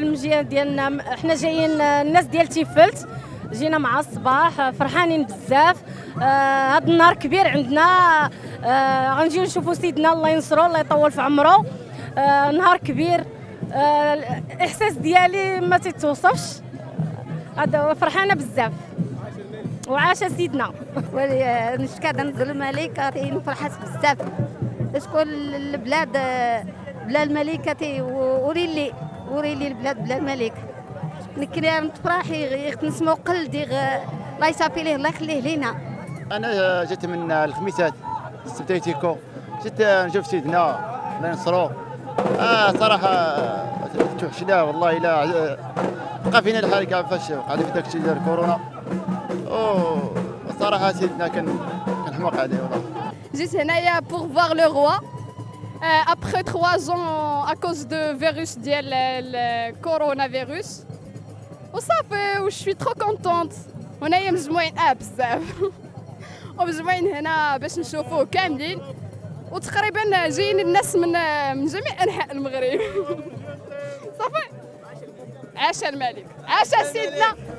بالمجيء ديالنا. حنا جايين الناس ديال تيفلت، جينا مع الصباح فرحانين بزاف. هذا النهار كبير عندنا، غنجيو نشوفوا سيدنا الله ينصرو الله يطول في عمره. نهار كبير، الاحساس ديالي ما تتوصفش. هذا فرحانه بزاف وعاش سيدنا. نشكى نزل الملكه فرحت بزاف. شكون البلاد بلا الملكه وري لي البلاد بلا الملك. نكري نتفرحي نسمو قلدي الله يصافي ليه الله يخليه لينا. انا جيت من الخميسات سبتيتيكو، جيت نشوف سيدنا الله ينصرو. صراحه توحشنا والله، لا بقى فينا الحال كاع فاش قاعدين في داك الشيء ديال كورونا. صراحه سيدنا كنحماق عليه والله. جيت هنايا pour voir le roi après 3 ans à cause de virus ديال الكورونا وصافي و je suis trop contente. هنايا مجموعين بزاف ومجموعين هنا باش نشوفوه كاملين، وتقريبا جايين الناس من جميع انحاء المغرب. صافي عاش الملك، عاش سيدنا.